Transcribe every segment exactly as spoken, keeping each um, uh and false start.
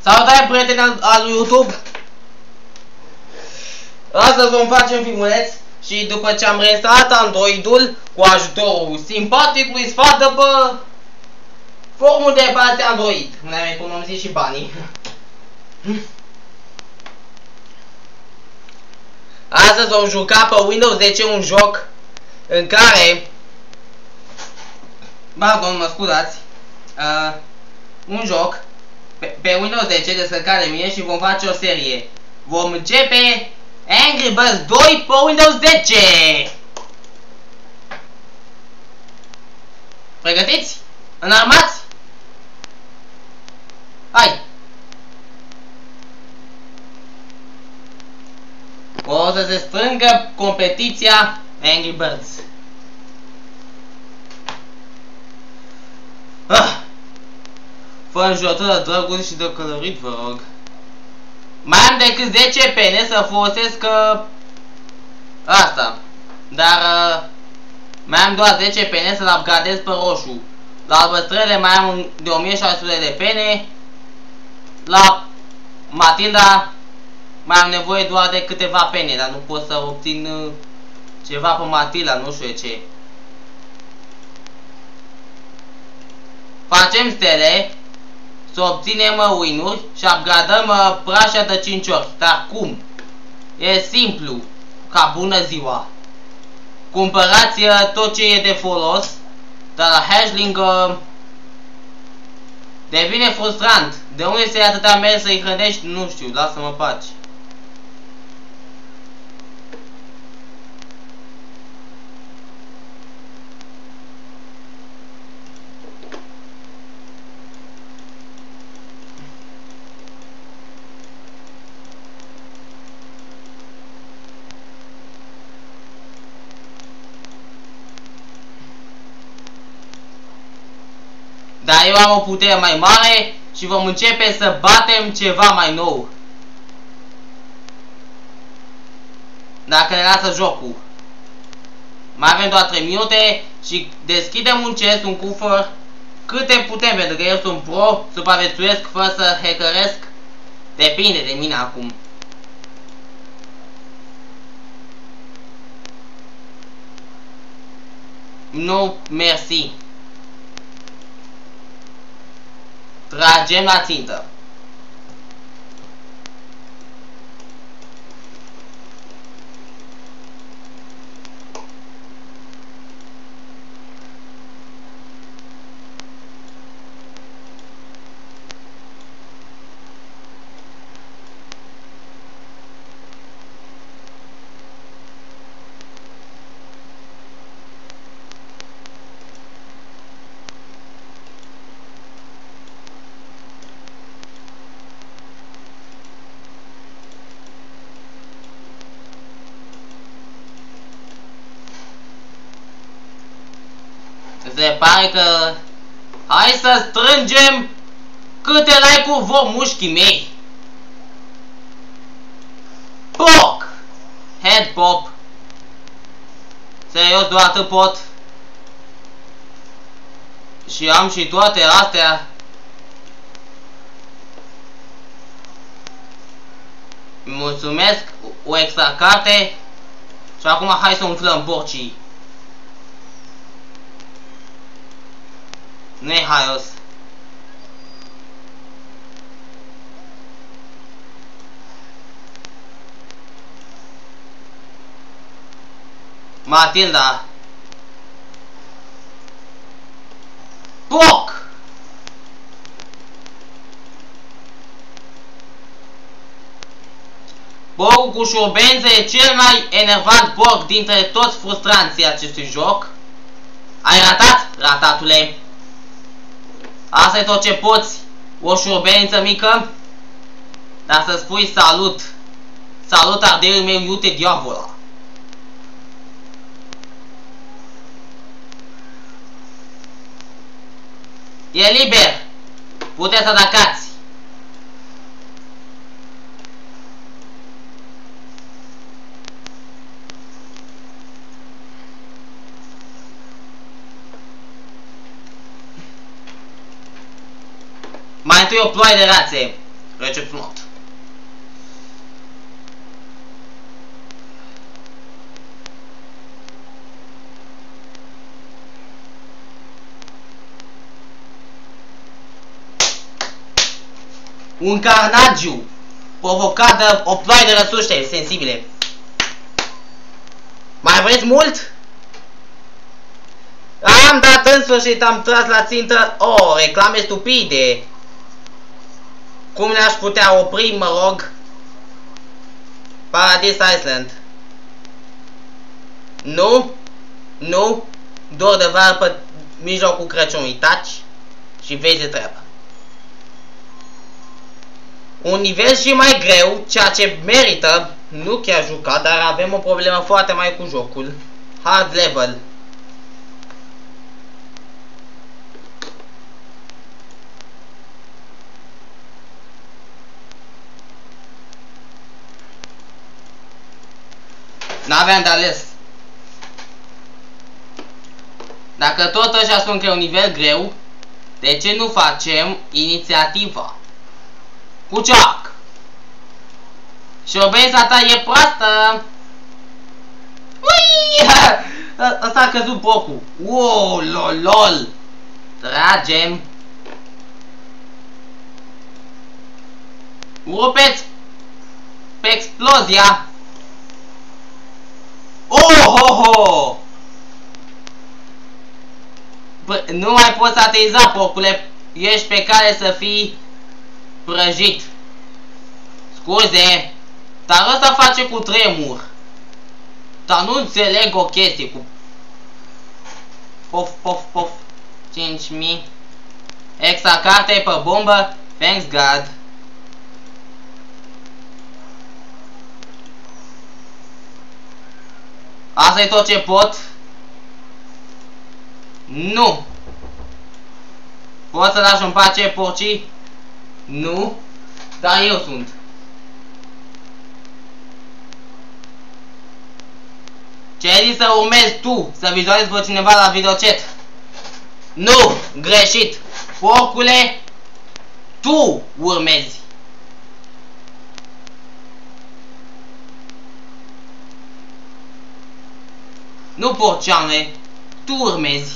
Salutare, prieteni al, al YouTube! Astăzi vom face un filmuleț și după ce am reinstalat Android-ul cu ajutorul simpaticului sfat de pe forumul de baze Android, unde am economisit și banii. Astăzi vom juca pe Windows zece un joc în care, pardon, mă scuzați, uh, un joc pe, pe Windows zece descărcat de mine și vom face o serie. Vom începe Angry Birds doi pe Windows zece. Pregătiți? Înarmați? Hai! O să se strângă competiția Angry Birds. Ah! Fă înjurătură drăguț și de călărit, vă rog. Mai am decât zece pene să folosesc uh, asta. Dar uh, mai am doar zece pene să-l upgradez pe roșu. La albăstrele mai am de o mie șase sute de pene. La Matilda mai am nevoie doar de câteva pene, dar nu pot să obțin uh, ceva pe Matilda, nu știu de ce. Facem stele, să obținem uh, win-uri și upgradăm uh, prașa de cinci ori. Dar cum? E simplu, ca bună ziua. Cumpărați uh, tot ce e de folos, dar la Hashling uh, devine frustrant. De unde să iei atâta mers să-i hrănești? Nu știu, lasă-mă pace. Dar eu am o putere mai mare și vom începe să batem ceva mai nou. Dacă ne lasă jocul. Mai avem doar trei minute și deschidem un chest, un cufăr, câte putem, pentru că eu sunt pro, supraviețuiesc fără să hackeresc. Depinde de mine acum. Nu, mersi. Tragem la țintă. Se pare că... Hai să strângem câte like-uri vor mușchii mei. Poc! Head pop. Serios, doar atât pot. Și am și toate astea. Mulțumesc, o extra carte. Și acum hai să umflăm porcii. Nu-i haios. Matilda. Poc! Porcul cu șurbență e cel mai enervant porc dintre toți frustranții acestui joc. Ai ratat, ratatule? Asta e tot ce poți, o șurbeniță mică? Dar să spui salut. Salut ardeiul meu iute diavola. E liber. Puteți să atacați. Mai întâi o ploaie de rațe. recepționat. Un carnagiu provocat de o ploaie de răsuște sensibile. Mai vreți mult? Am dat în sfârșit, am tras la țintă. Oh, reclame stupide. Cum le-aș putea opri, mă rog? Paradise Island. Nu? Nu? Dor de vară pe mijlocul Crăciunului. Taci și vezi de treabă. Un nivel și mai greu, ceea ce merită, nu chiar jucat, dar avem o problemă foarte mare cu jocul. Hard level. N-aveam de ales. Dacă tot ăștia spun că e un nivel greu, de ce nu facem inițiativa? Cu Jack. Și obeisa ta e proastă. Ui! Ăsta a căzut bocul. Wow, lol, lol. Tragem. Rupeți pe explozia. Oh, ho, ho! Bă, nu mai poți ateiza, porcule. Ești pe care să fii prăjit. Scuze, dar ăsta face cu tremur. Dar nu înțeleg o chestie cu... Pof, pof, pof. cinci mii. Extra carte pe bombă. Thanks God. Asta e tot ce pot? Nu. Pot să lași în pace porcii? Nu. Dar eu sunt. Ce ai zis să urmezi tu? Să vizualizezi pe cineva la videochat? Nu. Greșit. Porcule, tu urmezi. Nu porceane, tu urmezi.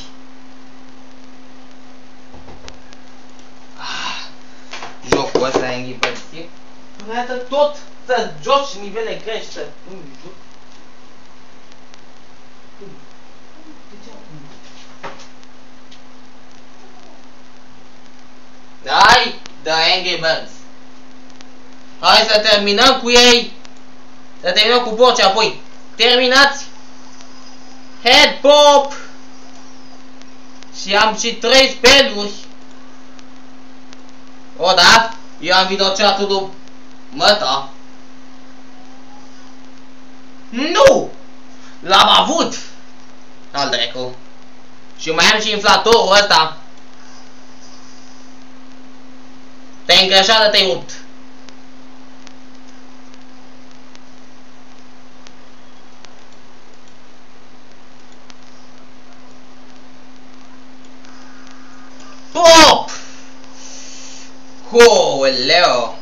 Ah, jocul ăsta e înghipățit. Vreată tot să joci nivele greși, să nu joc. Hai, The Angry Birds. Hai să terminăm cu ei. Să terminăm cu porci apoi. Terminați. Head pop! Și am și trei speluri. O, da? Eu am videochat-ul lui măta. Nu! L-am avut! Al dracu. Și mai am și inflatorul ăsta. Te-ai îngreșat, te-ai rupt. Pop! Holeo!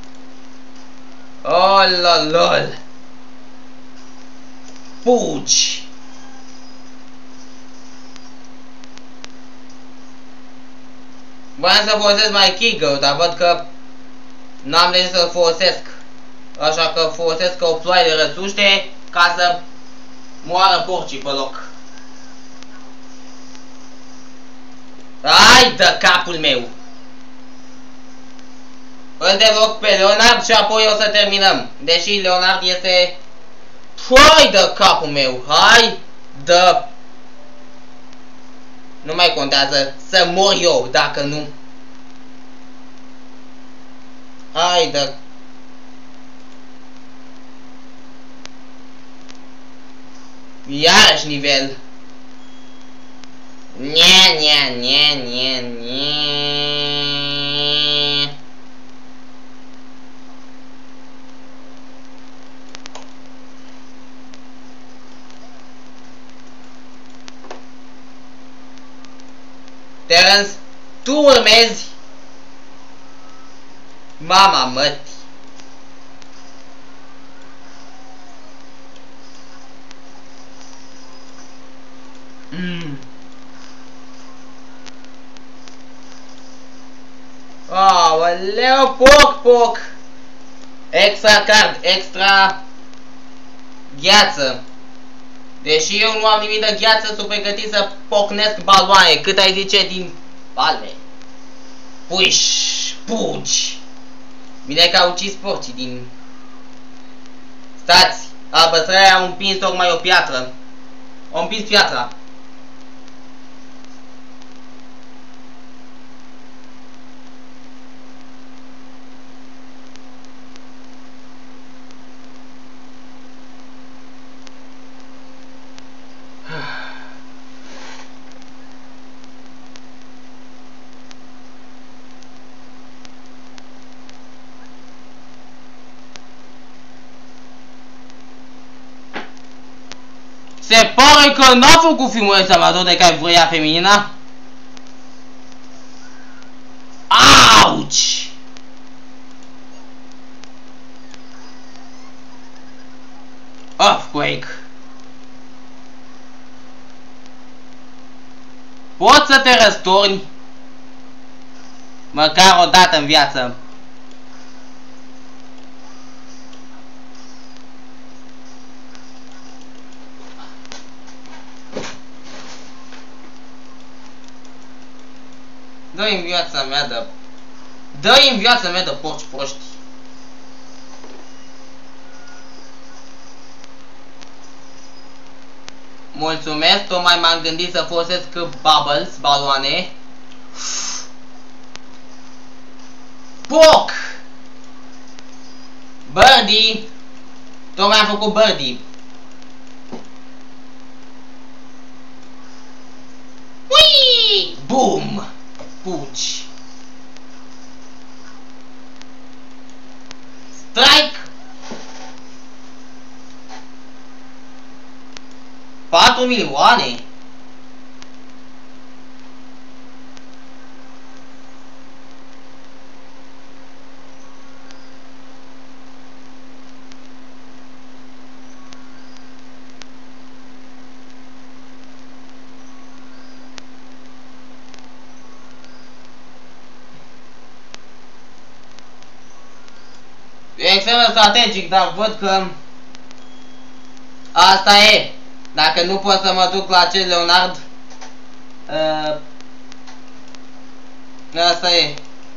Oh, lol, lol! Puci! Voiam să folosesc mai Kiggle, dar văd că n-am de ce să-l folosesc. Așa că folosesc o ploaie de rățuște ca să moară porcii pe loc. Hai de capul meu! Îl deloc pe Leonard și apoi o să terminăm. Deși Leonard este... Hai de capul meu! Hai de... Nu mai contează să mor eu dacă nu. Hai de... Iarăși nivel. Nie, nie, nie, nie, nie. Terence, tu urmezi. Mama mătii. Mm. Aoleu, poc, poc. Extra card, extra gheață. Deși eu nu am nimic de gheață, sunt pregătit să pocnesc baloane. Cât ai zice din palme? Puiș, pugi. Bine că au ucis porcii din... Stați, albăstrarea a împins tocmai o piatră. O împins piatra. Se pare că n-a făcut filmuleț amator de categoria feminină. Auci! Earthquake. Poți să te răstorni măcar o dată în viață. Dă-i în viața mea de... Dă-i în viața mea de porci proști. Mulțumesc, tocmai m-am gândit să folosesc bubbles, baloane. Poc! Birdie! Tocmai am făcut birdie. Ui! Boom! Puci. Strike. patru milioane. E extrem de strategic, dar văd că asta e. Dacă nu pot să mă duc la acel Leonard, uh, asta e.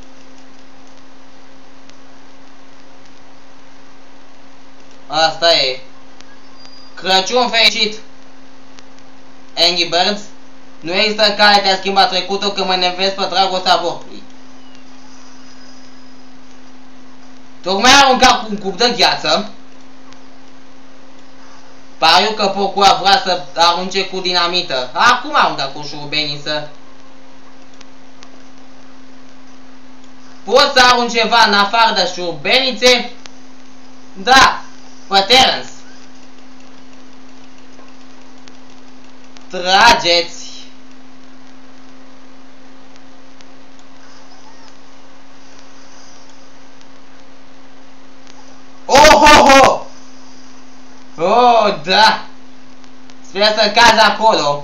Asta e. Crăciun fericit, Angry Birds. Nu există care te-a schimbat trecutul când mă nevezi pe dragostea avortului. Tocmai a aruncat cu un cup de gheață. Pariu că Pocua vrea să arunce cu dinamită. Acum a aruncat cu șurubenii să... Poți să arunci ceva în afară de șurubenițe? Da, pe Terence. Trageți. Oh, oh, oh! Oh, da! Sper să cazi acolo.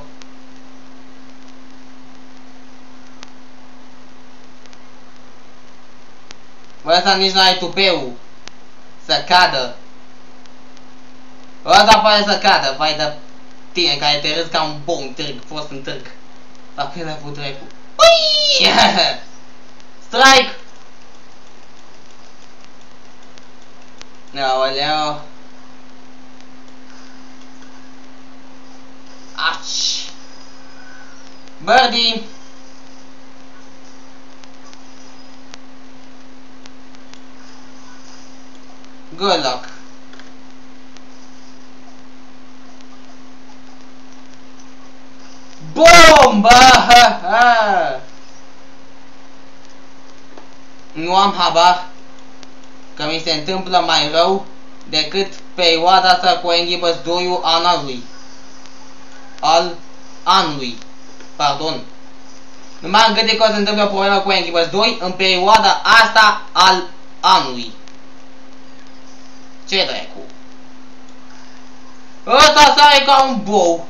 Bă, ăsta nici n-ai tupeu să cadă. Ăsta pare să cadă, vai de tine care te râzi ca un bun târg, fost în târg. Dacă el a avut dracu. Ui! Strike! Aoleu. Aci. Birdie. Good luck. Boom! Nu am habar că mi se întâmplă mai rău decât perioada asta cu Angry Birds doi anului. Al anului. Pardon. Nu m-am gândit că o să se întâmplă o problemă cu Angry Birds doi în perioada asta al anului. Ce dracu? Ăsta sare ca un bou.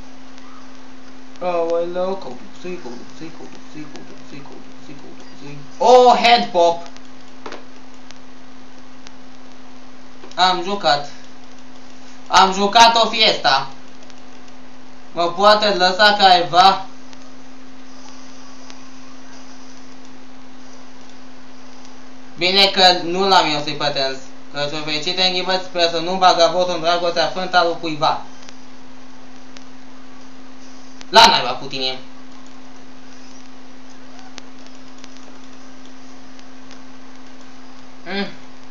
Aoleu, căutuțui, căutuțui, căutuțui, căutuțui, căutuțui, căutuțui. Oh, head pop. Am jucat. Am jucat o fiesta. Mă poate lăsa careva? Bine că nu l-am eu să-i pătens. Că și-o fericite în ghibăți, sper să nu bagă votul în dragostea frânta lui cuiva. La naiba cu tine. Mm.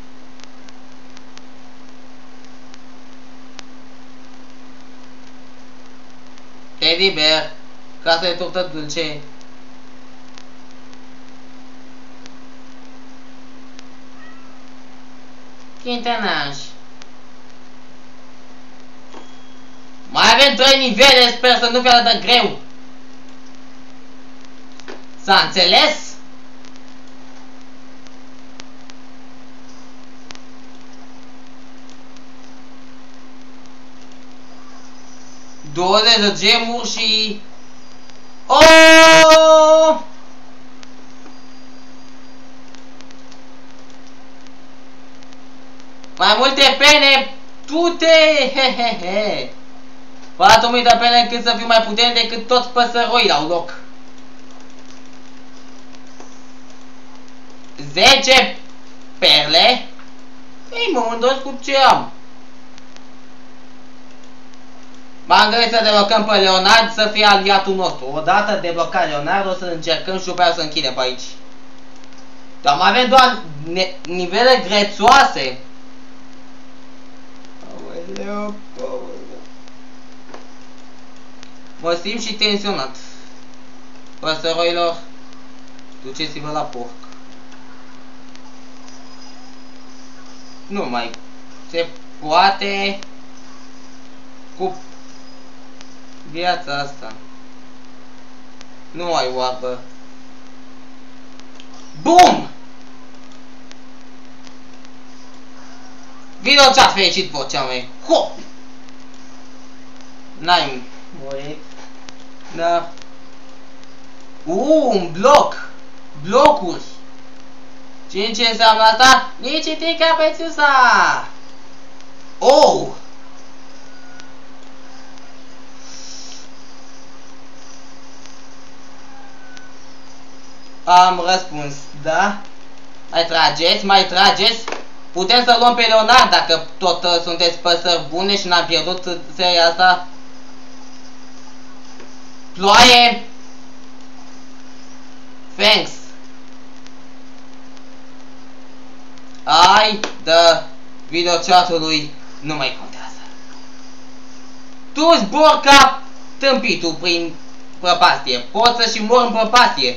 Teddy Bear, casa de tortă dulce. Chintenaș. Mai avem trei nivele, sper să nu fie atât de greu. S-a înțeles? douăzeci de gemuri și... Oh! Mai multe pene, tu-te, hehehe. patru mii de pene încât să fiu mai puternic decât toți păsăroi la un loc. zece perle? Ei, mă mândresc cu ce am. M-am gândit să deblocăm pe Leonard să fie aliatul nostru. Odată deblocat Leonard, o să încercăm și după aia să închidem pe aici. Dar mai avem doar nivele grețoase. Aoleu, aoleu. Mă simt și tensionat. Păsăroilor, duceți-vă la porc. Nu mai se poate cu viața asta. Nu ai oapă. Bum! Vino ce-ați fericit vocea mea. Ho! N-ai murit. Da. Uuu, un bloc. Blocuri. Știi ce înseamnă asta? Nici tica prețiusa. Oh! Am răspuns, da? Mai trageți, mai trageți. Putem să luăm pe Leonard dacă tot uh, sunteți păsări bune și n-am pierdut seria asta. Ploaie! Thanks! Ai de videochatului nu mai contează. Tu zbor ca tâmpitul prin prăpastie. Poți să și mor în prăpastie.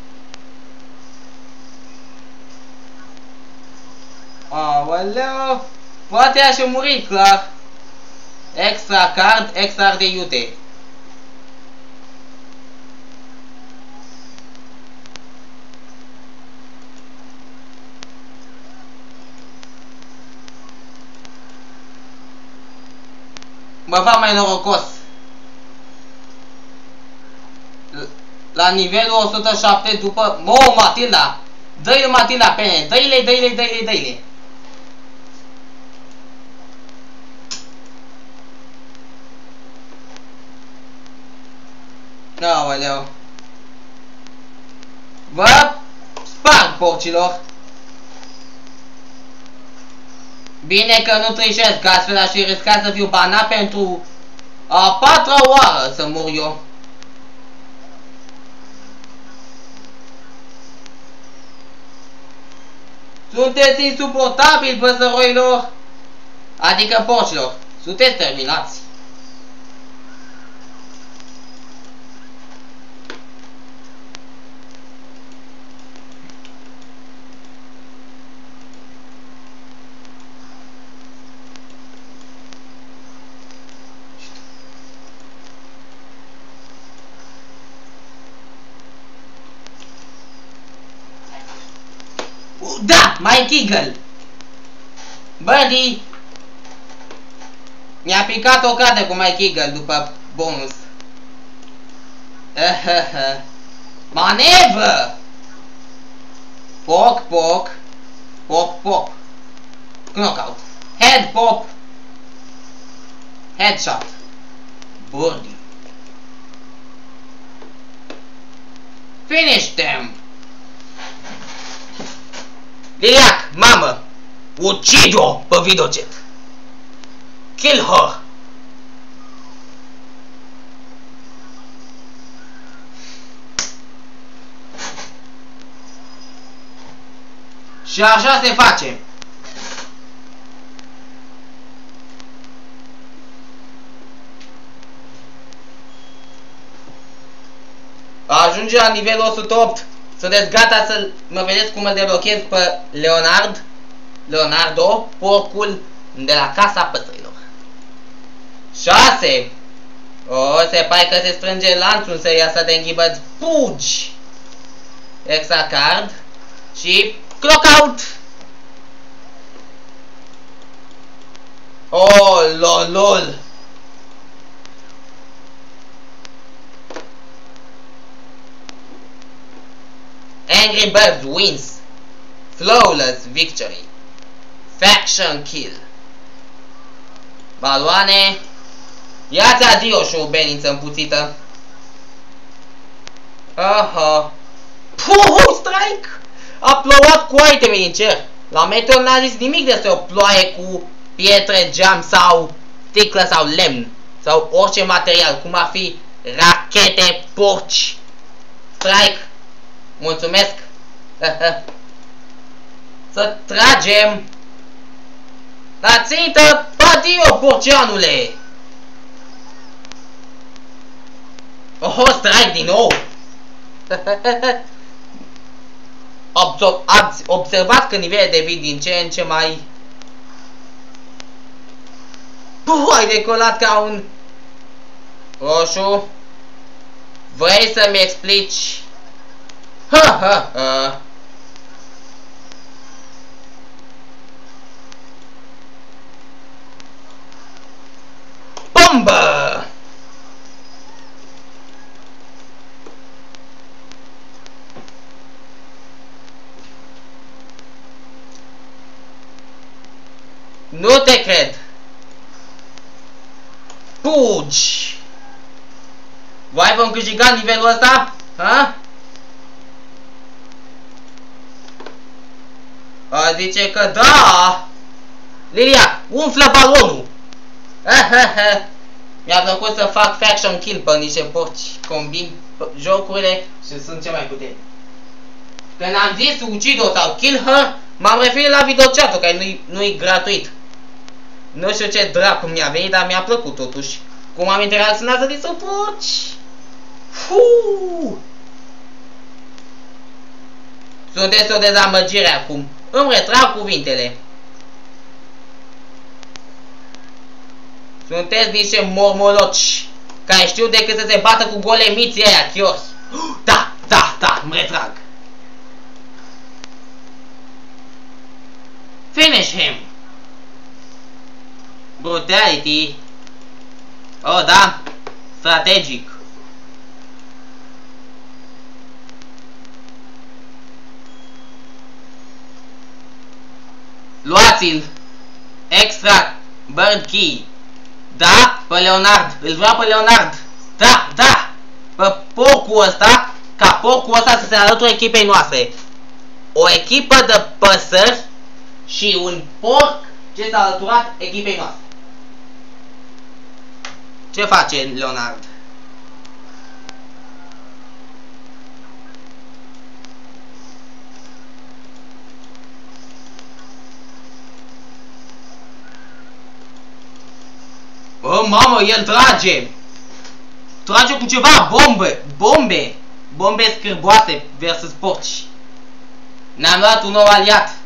Aoleu, poate aș muri, clar. Extra card, extra de iute. Mă fac mai norocos. La nivelul o sută șapte după... Mă, Matilda! Dă-i Matilda pene! Dă-i-le, dă-i-le, dă-i-le, dă-i-le! Aoleu! Vă sparg, porcilor! Bine că nu trișesc, că astfel aș fi riscat să fiu banat pentru a patra oară să mor eu. Sunteți insuportabili, păsăroilor! Adică porcilor, sunteți terminați. Da! Mike Eagle! Birdie! Mi-a picat o carte cu Mike Eagle după bonus. Manevră! Poc, poc. Pop, pop. Knockout. Head pop. Headshot. Birdie. Finish them. Liliac, mamă. Ucide-o pe videochat. Kill her. Și așa se face. Ajunge la nivelul o sută opt. Sunteți gata să mă vedeți cum mă deblochez pe Leonard? Leonardo, porcul de la Casa Păsărilor. șase. O, se pare că se strânge lanțul în seria asta de înghibăți. Pugi! Extra card. Și clockout! Oh, lol, lol! Angry Birds wins. Flawless victory. Faction kill. Baloane. Ia-ți adio, șurubeniță împuțită. Aha. Puh, strike! A plouat cu iteme din cer. La Meteor n-a zis nimic despre o ploaie cu pietre, geam sau sticlă sau lemn. Sau orice material, cum ar fi rachete, porci. Strike. Mulțumesc. Să tragem. La țintă, adio, porceanule. Oh, strike din nou. Ați observat că nivelul devin din ce în ce mai... Puh, ai decolat ca un... Roșu. Vrei să-mi explici? Ha, ha, ha. Bombă! Nu te cred. Pugi. Voi vom câștiga nivelul ăsta? Ha? A, zice că da. Lilia, umflă balonul. Mi-a plăcut să fac faction kill pe niște porci. Combin jocurile și sunt cel mai puternic. Când am zis ucid-o sau kill her, m-am referit la videochat-ul, care nu-i nu-i gratuit. Nu știu ce dracu mi-a venit, dar mi-a plăcut totuși. Cum am interacționat să distrug porci. Fuuu. Sunteți o dezamăgire acum. Îmi retrag cuvintele. Sunteți niște mormoloci care știu decât să se bată cu golemiții aia, chios. Da, da, da, îmi retrag. Finish him. Brutality. Oh, da. Strategic. Luați-l. Extra bird key. Da, pe Leonard. Îl vreau pe Leonard. Da, da. Pe porcul ăsta. Ca porcul ăsta să se alăture echipei noastre. O echipă de păsări și un porc ce s-a alăturat echipei noastre. Ce face Leonard? Oh, mamă, el trage! Trage cu ceva, bombe! Bombe! Bombe scârboase versus porci. Ne-am luat un nou aliat.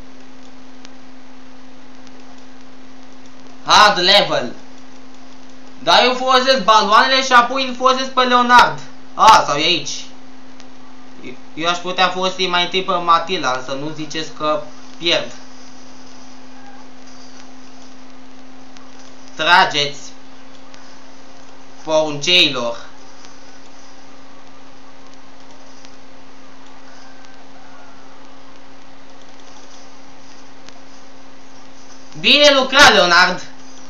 Hard level. Dar eu folosesc baloanele și apoi îl folosesc pe Leonard. A, sau e aici. Eu aș putea folosi mai întâi pe Matilda, însă nu ziceți că pierd. Trageți, porunceilor. Bine lucrat, Leonard!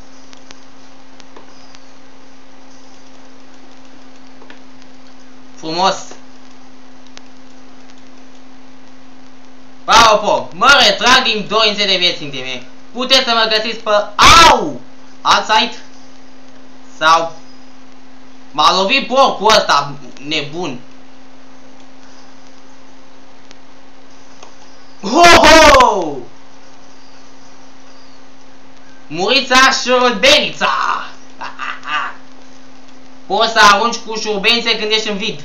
Frumos! Apropo, mă retrag din dorințe de vieți intime. Puteți să mă găsiți pe... Au! Alt site? Sau... M-a lovit porcul ăsta nebun. Ho-ho! Murița șurubenița! Poți să arunci cu șurubenițe când ești în vid.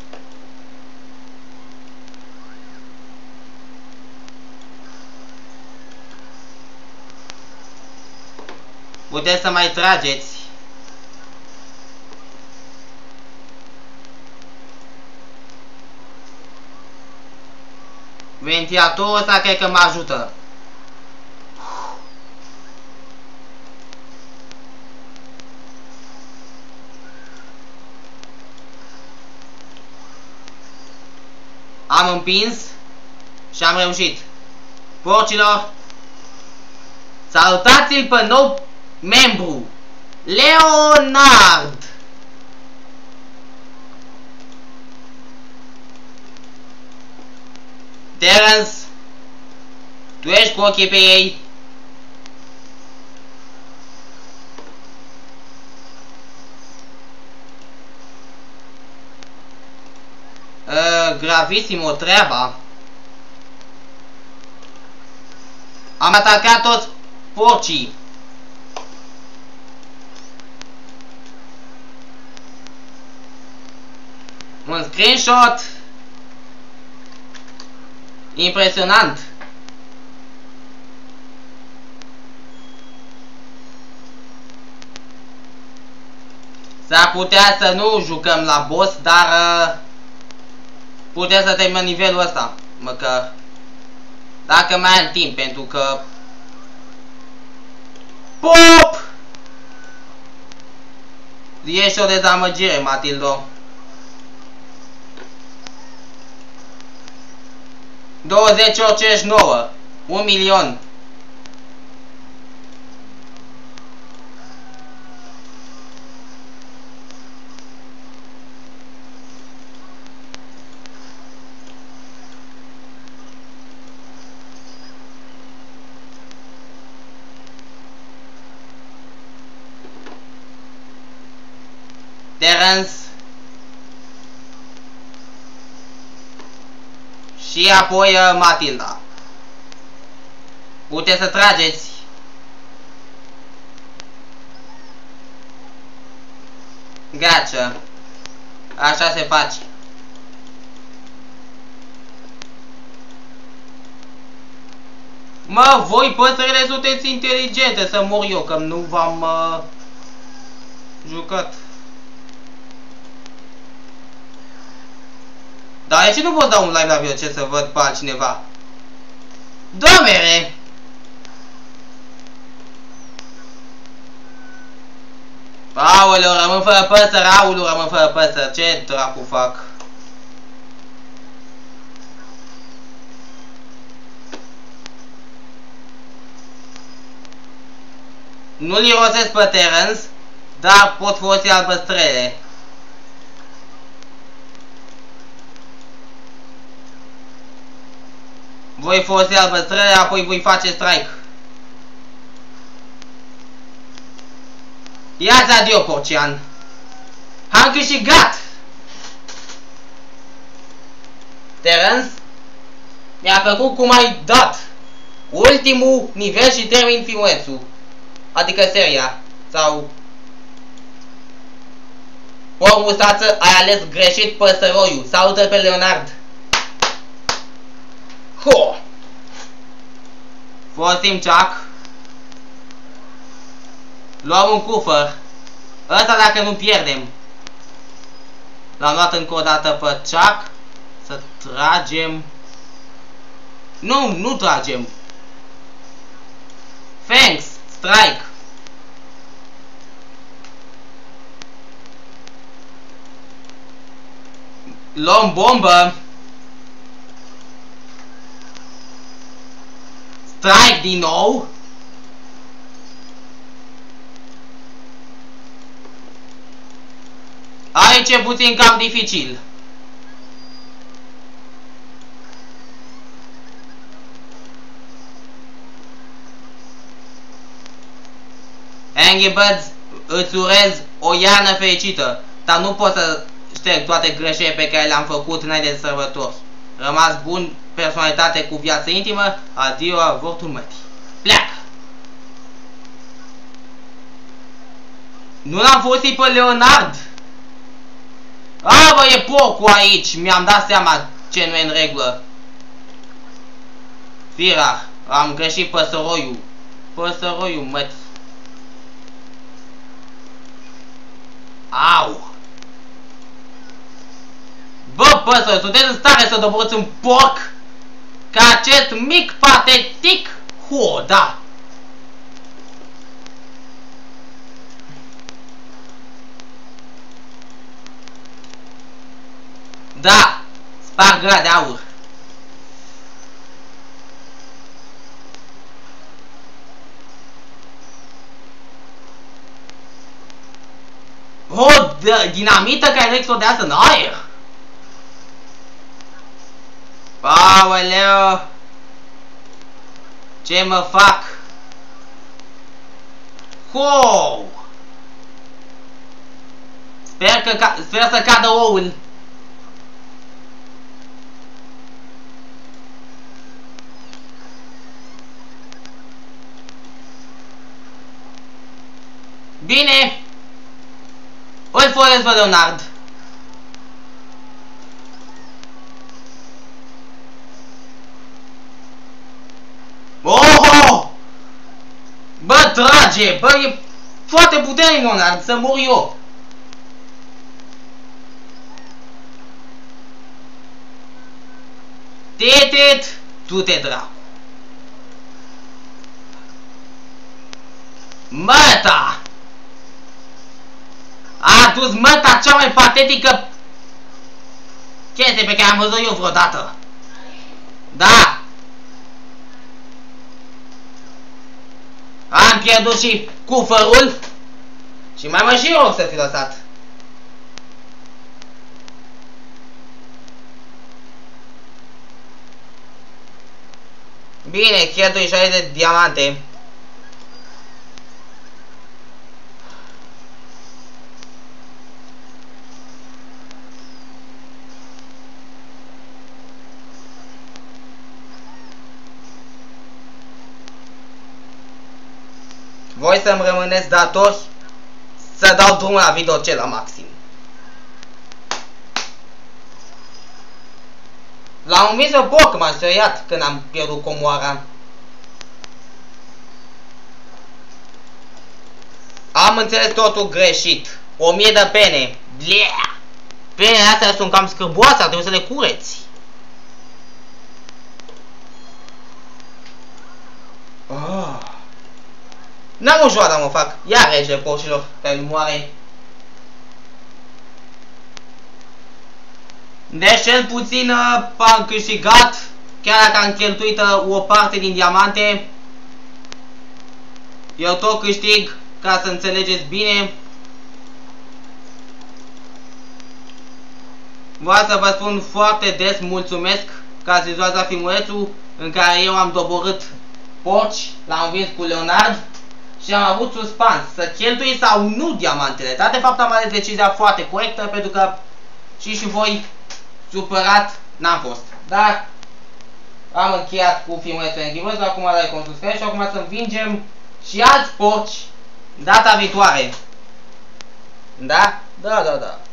Puteți să mai trageți. Ventilatorul ăsta cred că mă ajută. Am împins și am reușit. Porcilor, salutați-l pe nou membru, Leonard! Terence, tu ești cu ochii pe ei. Uh, Gravissimo treaba. Am atacat toți porcii. Un screenshot impresionant. S-ar putea să nu jucăm la boss, dar uh, putem să terminăm nivelul ăsta, măcar dacă mai am timp, pentru că pop! Ești o dezamăgire, Matildo. douăzeci ori cincizeci și nouă. Un milion. Terence. Și apoi uh, Matilda. Puteți să trageți. Gotcha. Așa se face. Mă, voi păsările sunteți inteligente, să mor eu, că nu v-am uh, jucat. Dar de ce nu pot da un live la video ce să văd pe altcineva? Domere! Aoleu, rămân fără păsări, aoleu, rămân fără păsări, ce dracu fac? Nu-l irosesc pe Terence, dar pot folosi albăstrele. Voi folosi albăstrele, apoi voi face strike. Ia-ți adio, porcian. Am câștigat! Terence, mi-a plăcut cum ai dat ultimul nivel și termin filmulețul. Adică seria. Sau... Ori mustață, ai ales greșit păsăroiul. Salută pe Leonard. Ho! Folosim Chuck. Luăm un cufăr. Ăsta dacă nu pierdem. L-am luat încă o dată pe Chuck. Să Tragem. Nu, nu tragem. Thanks, strike. Luăm bombă. Strike din nou. Aici e puțin cam dificil. Angry Birds, îți urez o iarnă fericită, dar nu pot să șterg toate greșelile pe care le-am făcut înainte de sărbători. Rămas bun, personalitate cu viață intimă, adio, avortul mătii. Pleacă! Nu l-am folosit pe Leonard! A, bă, e porcul aici! Mi-am dat seama ce nu e în regulă. Firar, am greșit păsăroiul. Păsăroiul mătii. Au! Bă, păsări, sunteți în stare să doboriți un porc ca acest mic patetic? Ho, da! Da! Sparg gura de aur. O, dinamită care explodează în aer! Aoleu! Ce mă fac? Ho! Sper că ca sper să cadă oul. Bine! Îl folosesc pe Leonard. Oh! Bă, trage! Bă, e foarte puternic, Leonard, să mor eu. Tetet, du-te dracu. Măta! A adus măta cea mai patetică chestie pe care am văzut eu vreodată. Da! Am pierdut și cufărul și mai mă și rog să fi lăsat. Bine, cheltui șaizeci de diamante. Voi să-mi rămâneți datori să dau drumul la video ce la maxim. L-am învins pe porc, m-am speriat când am pierdut comoara. Am înțeles totul greșit. O mie de pene. Blea! Penele astea sunt cam scârboase, ar trebui să le cureți. Oh. N-am o joadă, mă fac. Ia regele porcilor care nu moare. Deci cel puțin uh, am câștigat, chiar dacă am cheltuit uh, o parte din diamante. Eu tot câștig, ca să înțelegeți bine. Vreau să vă spun foarte des mulțumesc că ați vizuat la filmulețul în care eu am doborât porci, l-am învins cu Leonard și am avut suspans să cheltui sau nu diamantele. Dar de fapt am ales decizia foarte corectă, pentru că și și voi supărat n-am fost. Dar am încheiat cu filmulețul Angry Birds, acum like, comment, subscribe și acum să învingem și alți porci data viitoare. Da? Da, da, da.